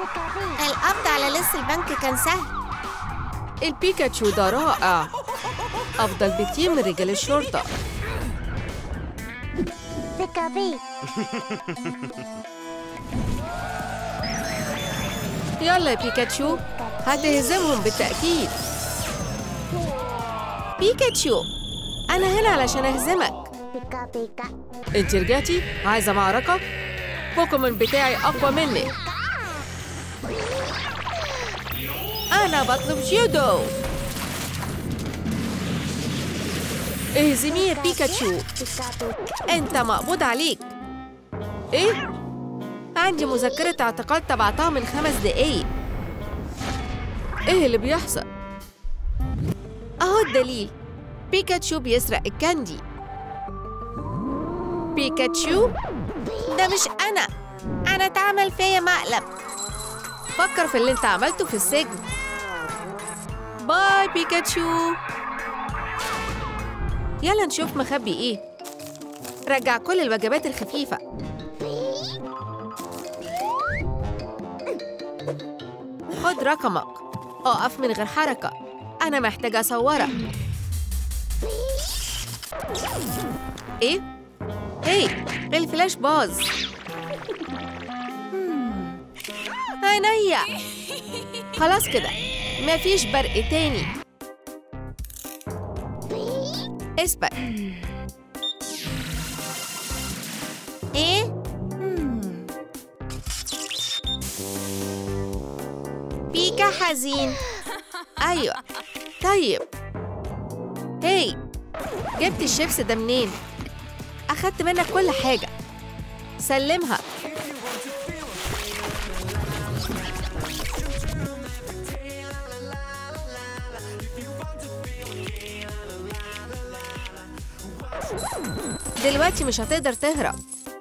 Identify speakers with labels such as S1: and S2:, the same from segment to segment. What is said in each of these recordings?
S1: القبض على لص البنك كان سهل.
S2: البيكاتشو ده رائع، أفضل بكتير من رجال الشرطة. يلا يا بيكاتشو، هتهزمهم بالتأكيد. بيكاتشو، أنا هنا علشان أهزمك. أنت رجعتي؟ عايزة معركة؟ بوكيمون بتاعي أقوى منك. أنا بطلب جودو. اهزميه يا بيكاتشو، أنت مقبوض عليك. إيه؟ عندي مذكرة اعتقال تبعتها من 5 دقايق. إيه اللي بيحصل؟ أهو الدليل، بيكاتشو بيسرق الكاندي. بيكاتشو؟
S1: ده مش أنا اتعمل فيا مقلب.
S2: فكر في اللي انت عملته في السجن. باي بيكاتشو. يلا نشوف مخبي ايه. رجع كل الوجبات الخفيفة. خد رقمك. اقف من غير حركة، أنا محتاجة أصورك. إيه؟ هي، الفلاش باظ. عينيا. خلاص كده، مفيش برق تاني. اثبت.
S1: إيه؟ بيكا حزين.
S2: أيوة. طيب. هي، جبت الشيبس ده منين؟ أخدت منك كل حاجة. سلمها. دلوقتي مش هتقدر تهرب.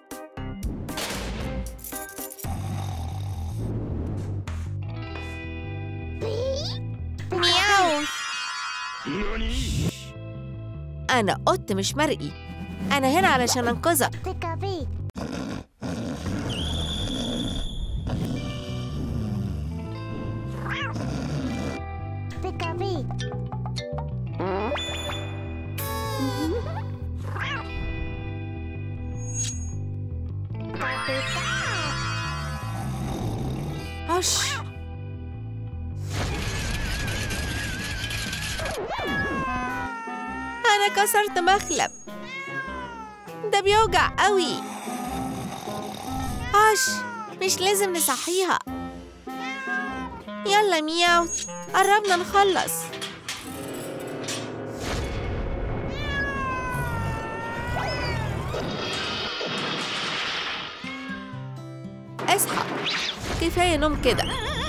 S1: مياو.
S2: أنا قط مش مرئي. أنا هنا علشان أنقذك. هش. أنا كسرت مخلب، ده بيوجع قوي. هش، مش لازم نصحيها. يلا مياو، قربنا نخلص. اصحى، كفاية نوم كده.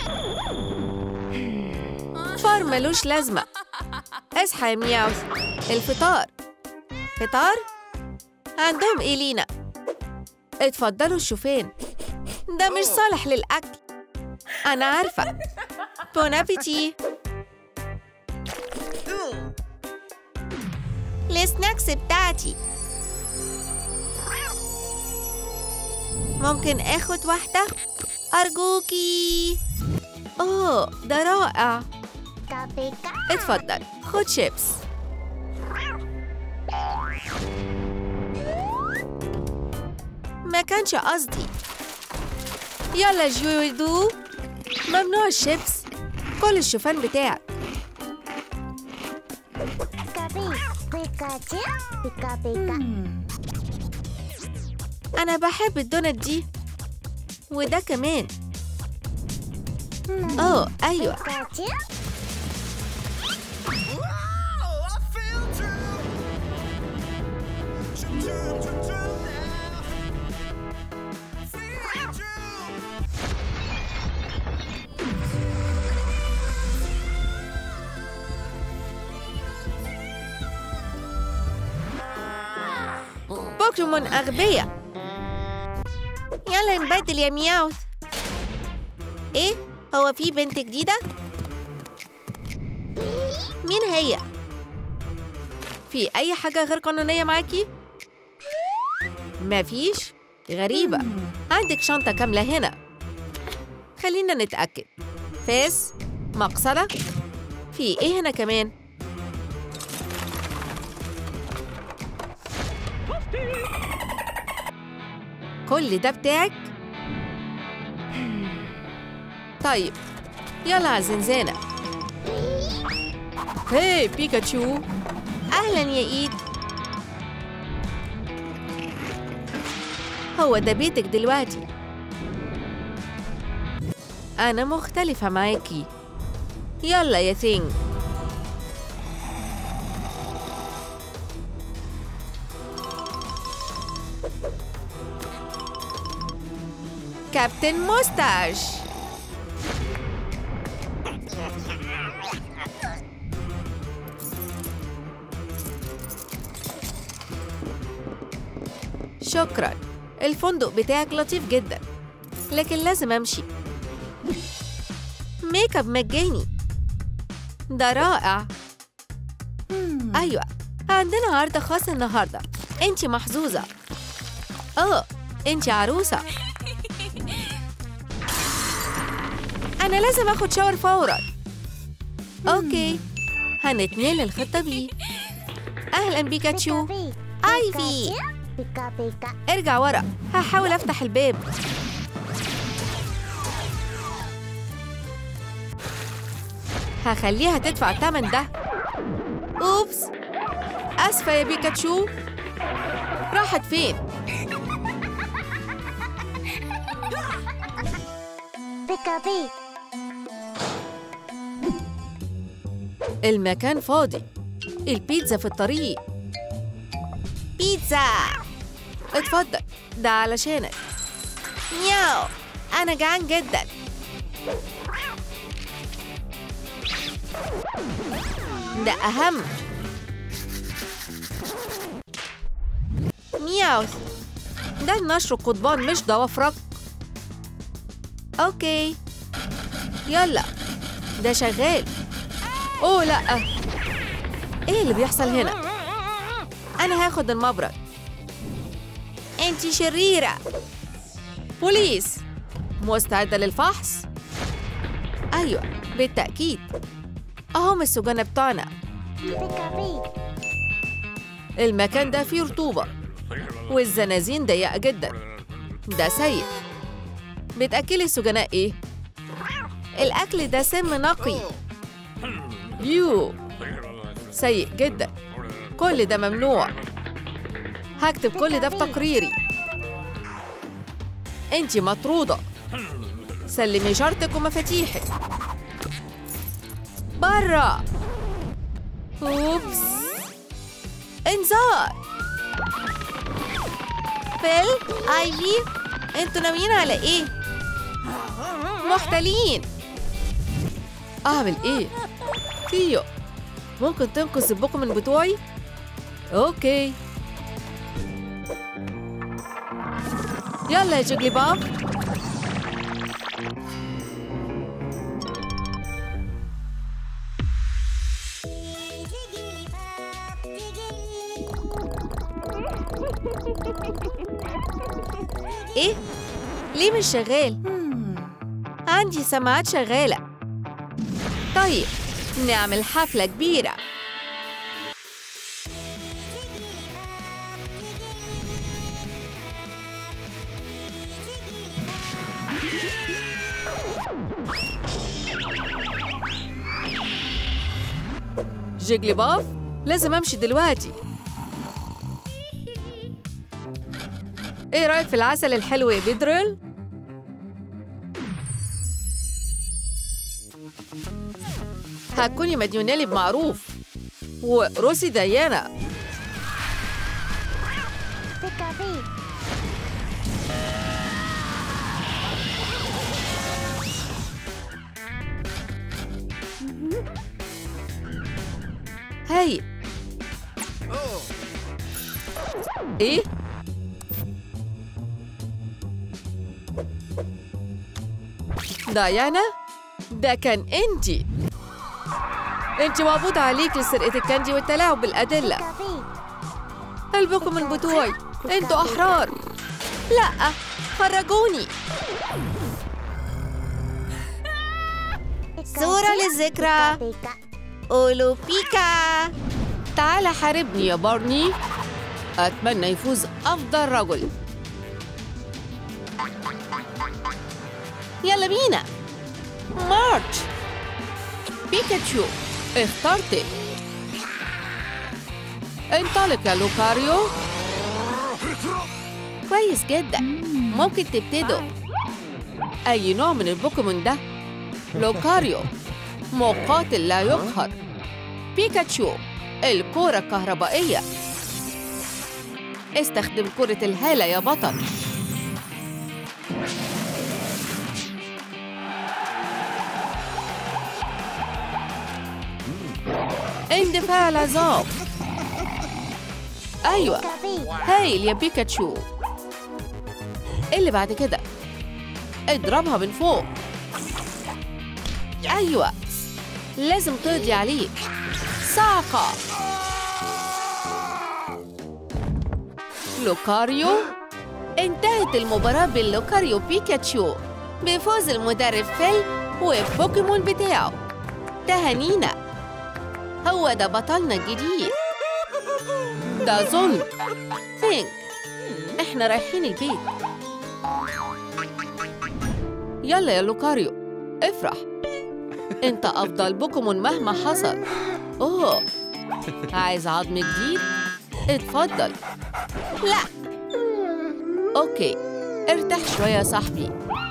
S2: فار ملوش لازمة. اصحى يا مياو، الفطار. فطار؟ عندهم إيه لينا؟ اتفضلوا الشوفان. ده مش صالح للأكل. أنا عارفة. بون أبيتي.
S1: السناكس بتاعتي.
S2: ممكن آخد واحدة؟ أرجوكي. أوه، ده رائع. اتفضل، خد شيبس. ما كانش قصدي. يلا جودو، ممنوع الشيبس. كل الشوفان بتاعك. أنا بحب الدونت دي، وده كمان. أوه أيوة. بوكيمون أغبياء.
S1: يلا نبدل يا مياوث.
S2: إيه؟ هو في بنت جديدة؟ مين هي؟ في أي حاجة غير قانونية معاكي؟ مفيش؟ غريبة. عندك شنطة كاملة هنا. خلينا نتأكد. فاس، مقصلة، في إيه هنا كمان؟ كل ده بتاعك؟ طيب يلا على الزنزانة. هاي بيكاتشو. أهلاً يا إيد. هو ده بيتك دلوقتي. أنا مختلفة معاكي. يلا يا ثينج. كابتن موستاش. شكراً، الفندق بتاعك لطيف جداً، لكن لازم أمشي. ميك اب مجاني، ده رائع. أيوة، عندنا عرض خاص النهاردة. أنتي محظوظة. أنتي عروسة. أنا لازم أخد شاور فوراً. أوكي، هنتنقل الخطة بيه. أهلاً بيكاتشو. آيفي، ارجع ورا، هحاول أفتح الباب. هخليها تدفع الثمن ده. أوبس، أسفة يا بيكاتشو. راحت فين؟ المكان فاضي. البيتزا في الطريق. بيتزا، اتفضل، ده علشانك. مياو، أنا جعان جدا. ده أهم. مياو، ده النشر القضبان مش ضوافرك. أوكي، يلا، ده شغال. أوه لأ، إيه اللي بيحصل هنا؟ أنا هاخد المبرد. أنتي شريرة. بوليس، مستعدة للفحص؟ أيوة بالتأكيد، أهم السجناء بتوعنا. المكان ده فيه رطوبة والزنازين ضيقة جدا. ده سيء. بتأكلي السجناء إيه؟ الأكل ده سم نقي. يو، سيء جدا. كل ده ممنوع. هكتب كل ده في تقريري. انتي مطرودة. سلمي شرطك ومفاتيحك. برا. أوبس، انذار. فيل، آيفي، انتوا ناويين على ايه؟ محتلين. اعمل ايه؟ تيو، ممكن تنقذ البوكيمون بتوعي؟ اوكي، يلا يا جيجلي باب. ايه؟ ليه مش شغال؟ عندي سماعات شغالة. طيب نعمل حفلة كبيرة. جيجلي باف، لازم أمشي دلوقتي. إيه رأيك في العسل الحلو يا بيدرل؟ هتكوني مديونة لي بمعروف، وروسي ديانا. هاي، ايه؟ ديانا، ده كان انتي مقبوض عليك لسرقة الكاندي والتلاعب بالأدلة. البوكيمون بتوعي، انتوا أحرار. لأ، خرجوني.
S1: صورة للذكرى. قولوا بيكا.
S2: تعال حاربني يا بارني. أتمنى يفوز أفضل رجل. يلا بينا. مارش. بيكاتشو، اخترتك. انطلق يا لوكاريو. كويس جدا، ممكن تبتدوا. أي نوع من البوكيمون ده؟ لوكاريو، مقاتل لا يقهر. بيكاتشو، الكرة الكهربائية. استخدم كرة الهالة يا بطل. اندفاع العظام. أيوة، هايل يا بيكاتشو. اللي بعد كده اضربها من فوق. أيوة، لازم تقضي عليه. صعقة. لوكاريو. انتهت المباراة باللوكاريو بيكاتشو بفوز المدرب فيل والبوكيمون بتاعه. تهانينا، هو ده بطلنا الجديد. ده ظلم. ثينك، احنا رايحين البيت. يلا يا لوكاريو، افرح. انت افضل بوكيمون مهما حصل. اوه، عايز عظم جديد؟ اتفضل. لا. اوكي، ارتاح شوية يا صاحبي.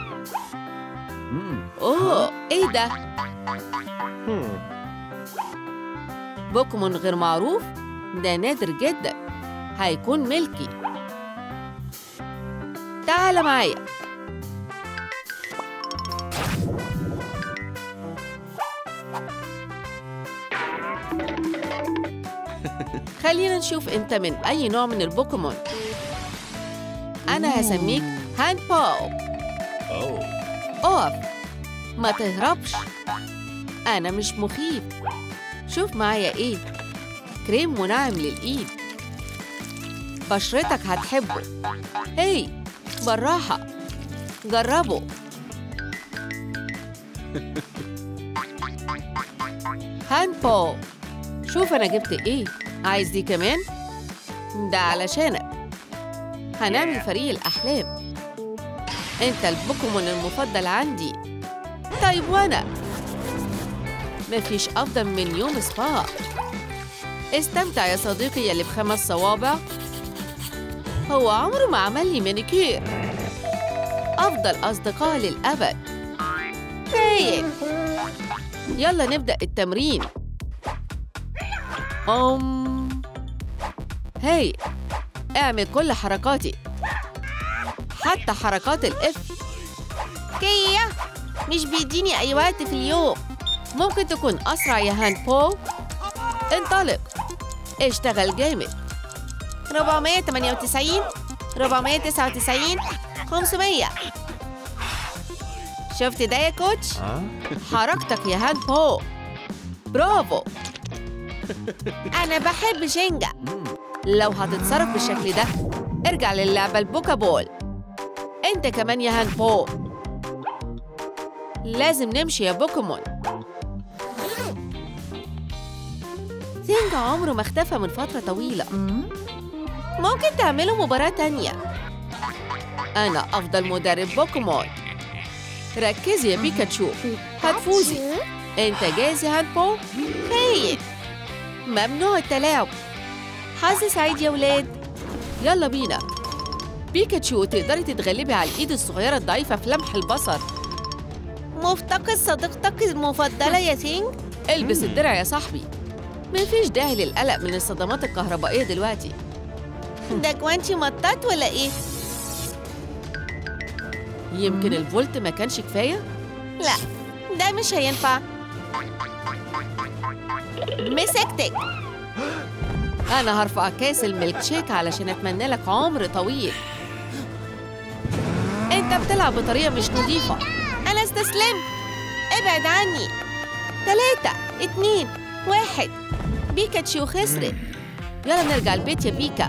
S2: اوه، ايه ده؟ بوكيمون غير معروف؟ ده نادر جدا. هيكون ملكي. تعال معايا. خلينا نشوف انت من اي نوع من البوكيمون. انا هسميك هاند باو. اقف، ما تهربش. انا مش مخيف. شوف معايا ايه. كريم منعم للايد. بشرتك هتحبه. هي، بالراحة، جربه. هاند باو. شوف أنا جبت إيه. عايز دي كمان؟ ده علشانك. هنعمل فريق الأحلام. أنت البوكيمون المفضل عندي. طيب وأنا؟ مفيش أفضل من يوم سبا. استمتع يا صديقي يلي ب5 صوابع. هو عمره ما عمل لي مانيكير. أفضل أصدقاء للأبد. هايل. يلا نبدأ التمرين. هاي، اعمل كل حركاتي، حتى حركات الإف.
S1: كيا، مش بيديني أي وقت في اليوم.
S2: ممكن تكون أسرع يا هاند بو. انطلق، اشتغل جامد.
S1: 498 499 500. شفت ده يا كوتش؟
S2: حركتك يا هاند بو. برافو.
S1: أنا بحب جينجا.
S2: لو هتتصرف بالشكل ده ارجع للعبة البوكابول. انت كمان يا هاند بو. لازم نمشي يا بوكيمون. ثينج عمره ما اختفى من فترة طويلة. ممكن تعملوا مباراة تانية. أنا أفضل مدرب بوكيمون. ركزي يا بيكاتشو، هتفوزي. أنت جاهز يا هاند بو؟ هايل. ممنوع التلاعب. حظ سعيد يا ولاد. يلا بينا. بيكاتشو، تقدري تتغلبي على الإيد الصغيرة الضعيفة في لمح البصر.
S1: مفتقد صديقتك المفضلة يا ثينج؟
S2: البس الدرع يا صاحبي. مفيش داعي للقلق من الصدمات الكهربائية دلوقتي.
S1: ده جوانتي مطاط ولا إيه؟
S2: يمكن الفولت ما كانش كفاية؟
S1: لا، ده مش هينفع. مسكتك.
S2: أنا هرفع كاس الميلك شيك علشان أتمنى لك عمر طويل. أنت بتلعب بطريقة مش نظيفة.
S1: أنا استسلمت. ابعد عني.
S2: 3 2 1. بيكاتشو خسرت. يلا نرجع البيت يا بيكا.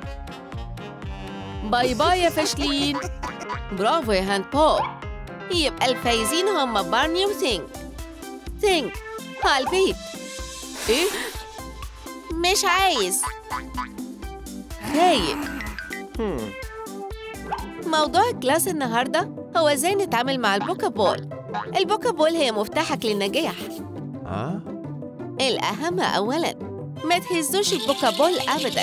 S2: باي باي يا فاشلين. برافو يا هاند بو.
S1: يبقى الفايزين هم بارني وثينج.
S2: ثينك على البيت. إيه؟
S1: مش عايز.
S2: هايل. موضوع الكلاس النهاردة هو ازاي نتعامل مع البوكابول. البوكابول هي مفتاحك للنجاح. الأهم أولاً ما تهزوش البوكابول أبداً.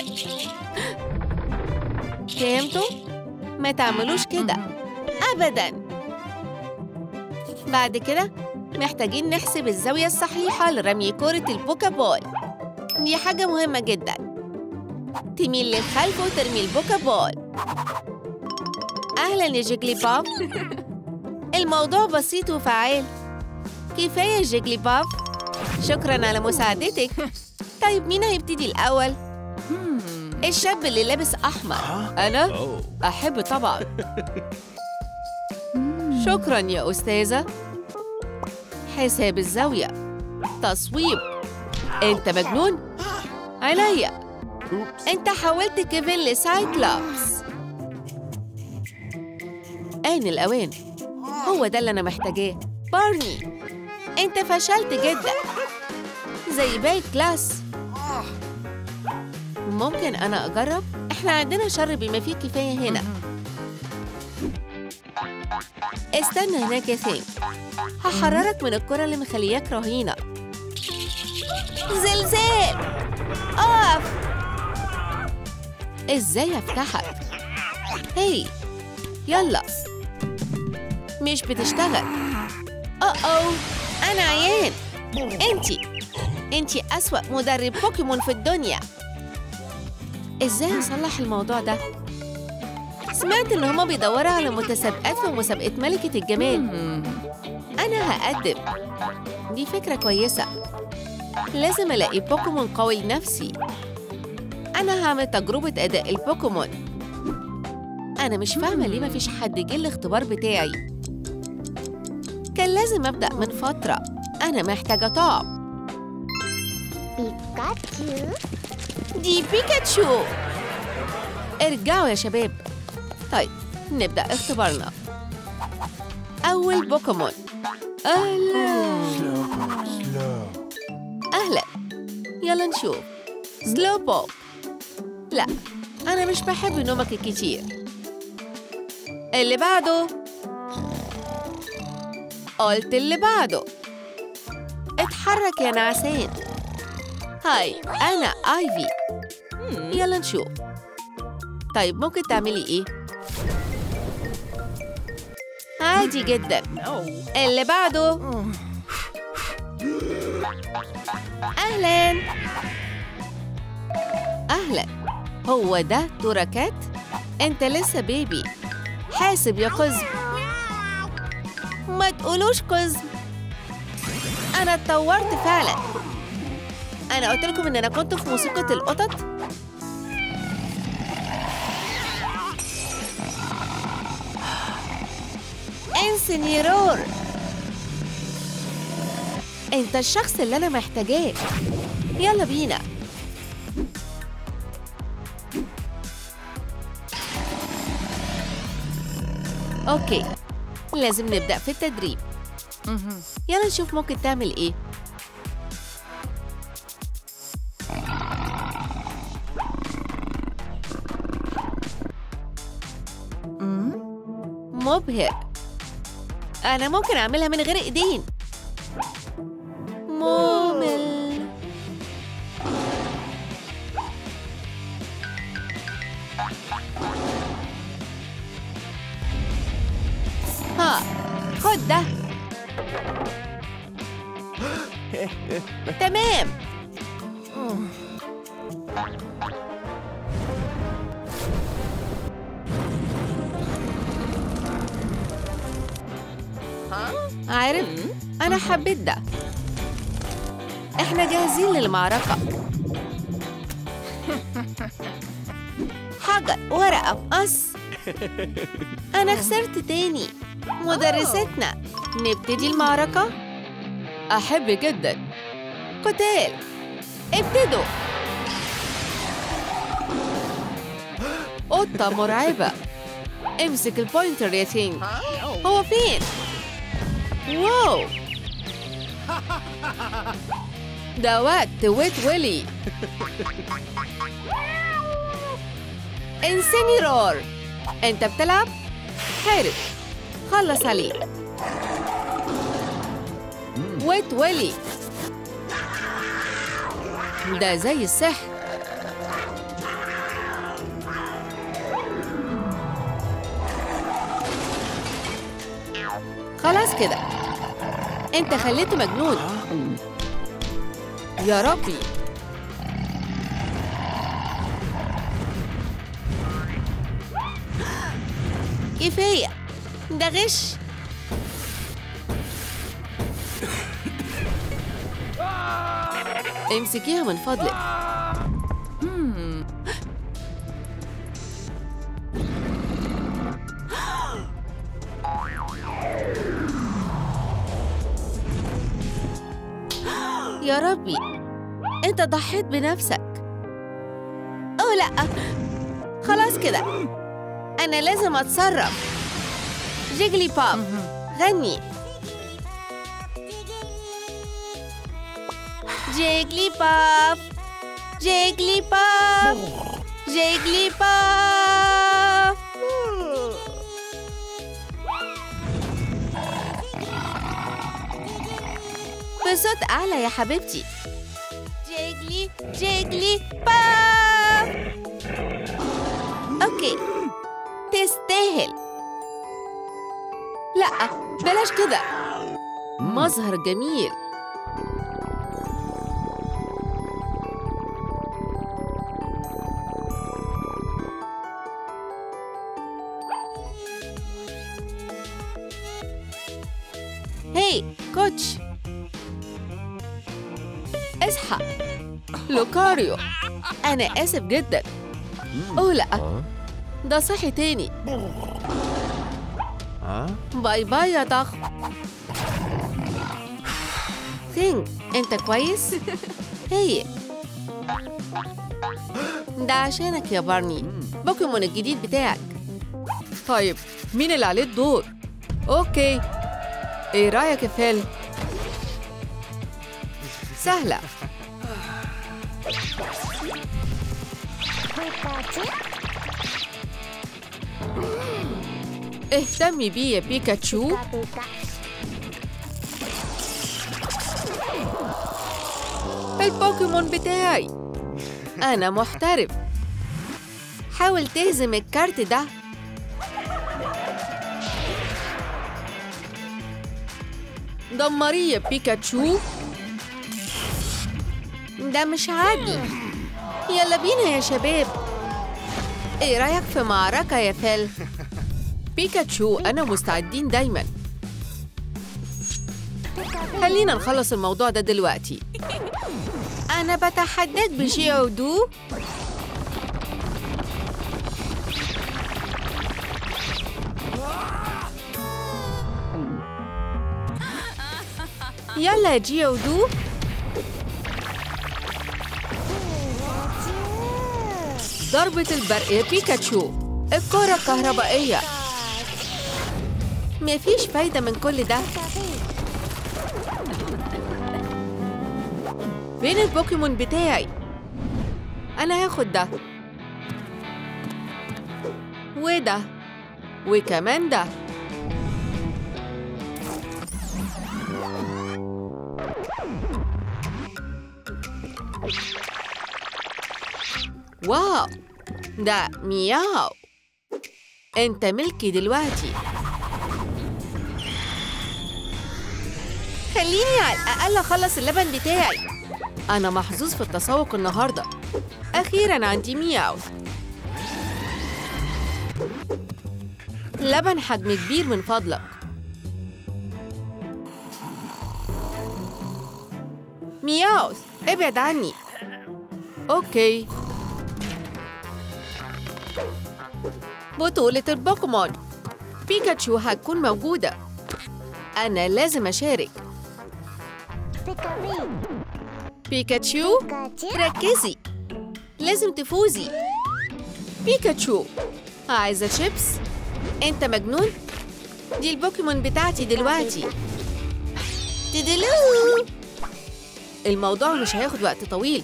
S2: فهمتوا؟ ما تعملوش كده أبداً. بعد كده محتاجين نحسب الزاوية الصحيحة لرمي كرة البوكابول. دي حاجة مهمة جداً. تميل للخلف وترمي البوكابول. أهلاً يا جيجلي بوب. الموضوع بسيط وفعال. كفاية جيجلي بوب. شكراً على مساعدتك. طيب مين هيبتدي الأول؟ الشاب اللي لابس أحمر. أنا؟ أحب طبعاً. شكراً يا أستاذة. حساب الزاوية. تصويب. أنت مجنون؟ عليا. أنت حولت كيفن لسايكلوبس. آن الأوان. هو ده اللي أنا محتاجاه. بارني، أنت فشلت جداً زي باقي الكلاس. ممكن أنا أجرب؟ إحنا عندنا شر بما فيه كفاية هنا. استنى هناك يا ثين. هحررك من الكرة اللي مخلياك رهينة. زلزال. أقف. إزاي أفتحك؟ هاي يلا. مش بتشتغل. أوه أنا عيان. أنتي أسوأ مدرب بوكيمون في الدنيا. إزاي أصلح الموضوع ده؟ سمعت إن هما بيدوروا على متسابقات في مسابقة ملكة الجمال. أنا هقدم. دي فكرة كويسة. لازم ألاقي بوكيمون قوي لنفسي. أنا هعمل تجربة أداء البوكيمون. أنا مش فاهمة ليه مفيش حد جه الاختبار بتاعي. كان لازم أبدأ من فترة. أنا محتاجة طعم.
S1: بيكاتشو.
S2: دي بيكاتشو. ارجعوا يا شباب. طيب نبدأ اختبارنا. أول بوكيمون. أهلا. يلا نشوف. سلو بوب. لا أنا مش بحب نومك الكتير. اللي بعده. قلت اللي بعده. اتحرك يا نعسان. هاي أنا آيفي. يلا نشوف. طيب ممكن تعملي إيه؟ عادي جدا. اللي بعده. أهلاً. أهلاً. هو ده توراكات؟ أنت لسه بيبي. حاسب يا قزم. ما تقولوش قزم. أنا اتطورت فعلاً. أنا قلت لكم إن أنا كنت في موسيقى القطط. انسنيرور. أنت الشخص اللي أنا محتاجاه. يلا بينا. أوكي لازم نبدأ في التدريب. يلا نشوف ممكن تعمل إيه. مبهر. أنا ممكن أعملها من غير إيدين. ممل. ها خد ده. تمام. عارف أنا حبيت ده. إحنا جاهزين للمعركة. حجر ورقة مقص. أنا خسرت تاني. مدرستنا. نبتدي المعركة؟ أحب جدا. قتال. ابتدوا. قطة مرعبة. امسك البوينتر يا ثين. هو فين؟ واو ده وقت ويت ويلي. انسينيرور، انت بتلعب؟ حارب، خلص عليه. ويت ويلي، ده زي السحر. خلاص كده، انت خليته مجنون. يا ربي، كفاية، ده غش. امسكيها من فضلك. يا ربي، انت ضحيت بنفسك. اوه لا، خلاص كده، انا لازم اتصرف. جيجلي بوب، غني. جيجلي بوب، جيجلي بوب، جيجلي بوب. بصوت أعلى يا حبيبتي. جيجلي جيجلي بوب. أوكي، تستاهل. لأ، بلاش كده. مظهر جميل. هاي كوتش، اصحى. لوكاريو، أنا آسف جدا. أوه لأ، ده صحي تاني. باي باي يا ضخم. ثينك، أنت كويس؟ هي ده عشانك يا بارني، بوكيمون الجديد بتاعك. طيب، مين اللي عليه الدور؟ أوكي، إيه رأيك يا فيل؟ سهلة. اهتمي بيه يا بيكاتشو. البوكيمون بتاعي، أنا محترف. حاول تهزم الكارت ده. دمريه يا بيكاتشو. ده مش عادي. يلا بينا يا شباب. ايه رأيك في معركة يا فيل؟ بيكاتشو، أنا مستعدين دايما. خلينا نخلص الموضوع ده دلوقتي. أنا بتحداك بجيودو. يلا يا جيودو. ضربة البرق يا بيكاتشو. الكرة الكهربائية. مفيش فايدة من كل ده. فين البوكيمون بتاعي؟ أنا هاخد ده وده وكمان ده. واو، ده مياو. انت ملكي دلوقتي. خليني على الأقل أخلص اللبن بتاعي. أنا محظوظ في التسوق النهاردة. أخيراً عندي مياو. لبن حجم كبير من فضلك. مياو، ابعد عني. أوكي. بطولة البوكيمون، بيكاتشو هتكون موجودة. أنا لازم أشارك. بيكاتشو، ركزي، لازم تفوزي. بيكاتشو، عايزة شيبس؟ أنت مجنون؟ دي البوكيمون بتاعتي دلوقتي. تدلو. الموضوع مش هياخد وقت طويل.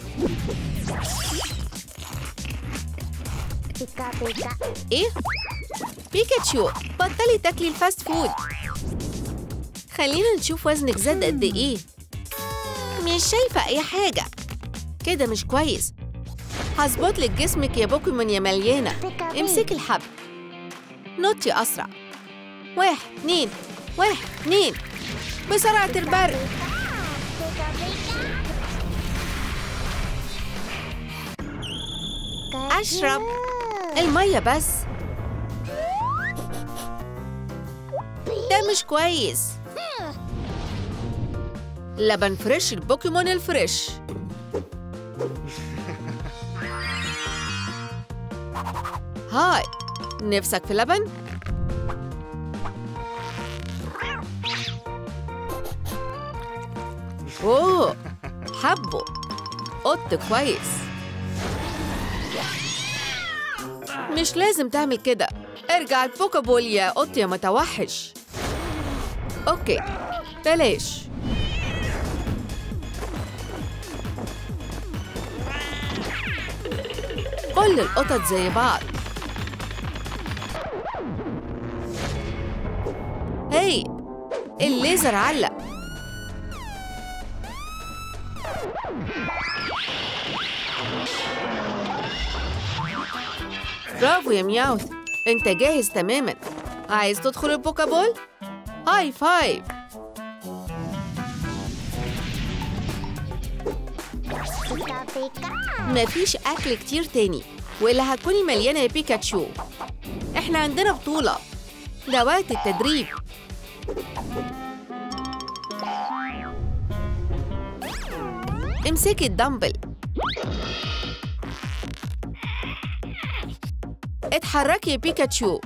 S2: إيه؟ بيكاتشو، بطلي تاكلي الفاست فود. خلينا نشوف وزنك زاد قد إيه. مش شايفة أي حاجة. كده مش كويس. هظبط لك جسمك يا بوكيمون يا مليانة. امسكي الحبل. نطي أسرع. 1 2 1 2 بسرعة البرق. أشرب المية بس. ده مش كويس. لبن فريش البوكيمون الفريش. هاي، نفسك في لبن؟ أوه، حبه. قط كويس. مش لازم تعمل كده. ارجع البوكابول يا قط يا متوحش. أوكي، بلاش. كل القطط زي بعض. هاي، الليزر علق. برافو يا مياوث، انت جاهز تماما. عايز تدخل البوكابول؟ هاي فايف. مفيش أكل كتير تاني، وإلا هتكوني مليانة يا بيكاتشو. إحنا عندنا بطولة. ده وقت التدريب. امسكي الدمبل. اتحركي يا بيكاتشو.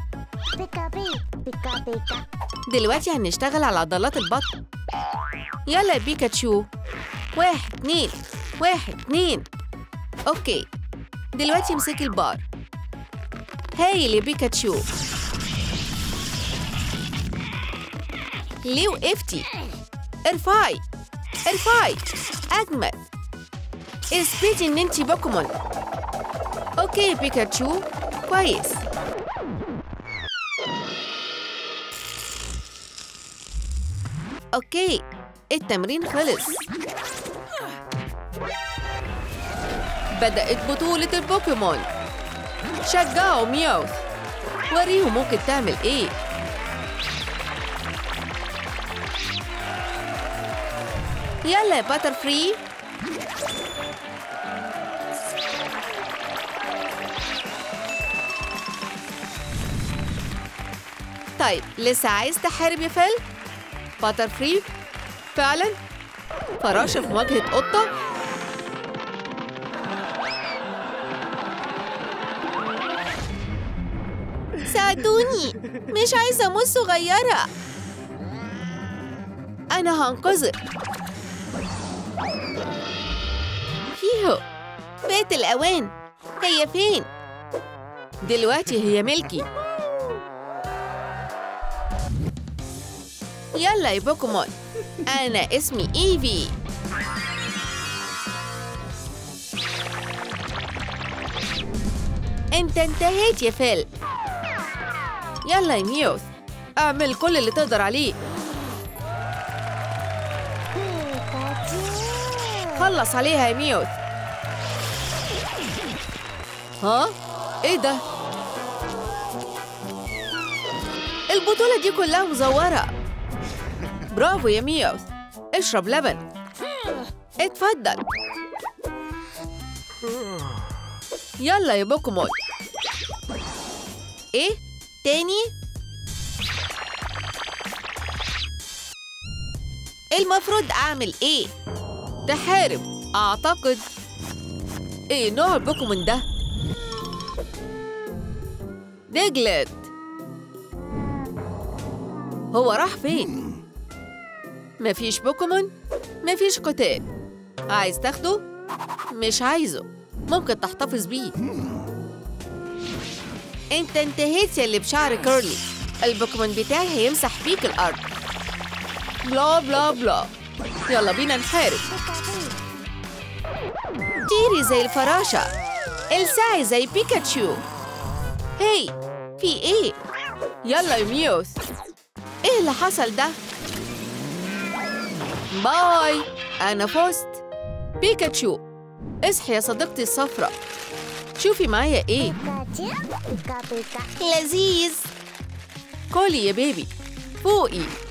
S2: دلوقتي هنشتغل على عضلات البطن. يلا يا بيكاتشو. 1 2 1 2. أوكي، دلوقتي امسكي البار. هايل يا بيكاتشو. ليه وقفتي؟ ارفعي ارفعي. أجمل. اثبتي إن انتي بوكيمون. أوكي يا بيكاتشو، كويس. أوكي، التمرين خلص. بدأت بطولة البوكيمون. شجعوا مياوث، وريهم ممكن تعمل إيه. يلا يا باتر فري. طيب، لسه عايز تحارب يا فيل؟ باتر فري؟ فعلا؟ فراشة في مواجهة قطة؟ ساعدوني، مش عايزة أموت صغيرة. أنا هنقذك. فيهو، فات الأوان. هي فين؟ دلوقتي هي ملكي. يلا يا بوكيمون، أنا اسمي إيفي. أنت انتهيت يا فيل. يلا يا ميوث، اعمل كل اللي تقدر عليه. خلص عليها يا ميوث. ها؟ ايه ده؟ البطولة دي كلها مزورة. برافو يا ميوث، اشرب لبن. اتفضل. يلا يا بوكيمون. ايه؟ تاني؟ المفروض اعمل ايه؟ تحارب اعتقد. ايه نوع البوكيمون ده؟ ديجلت. هو راح فين؟ مفيش بوكيمون؟ مفيش قتال. عايز تاخده؟ مش عايزه. ممكن تحتفظ بيه. انت انتهيت يا اللي بشعر كيرلي. البوكيمون بتاعي هيمسح بيك الارض. بلا بلا بلا. يلا بينا نحارب. طيري زي الفراشة، السعي زي بيكاتشو. هاي، في ايه؟ يلا يا ميوس. ايه اللي حصل ده؟ باي، أنا فزت. بيكاتشو، اصحي يا صديقتي الصفراء. شوفي معايا ايه؟
S1: لذيذ.
S2: كولي يا بيبي، فوقي.